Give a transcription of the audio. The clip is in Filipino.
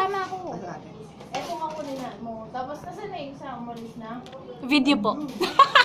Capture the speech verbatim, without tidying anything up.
Sama ako. Ano ate? Eto nga kunin na mo. Tapos nasa na yung sa umalis na? Video po.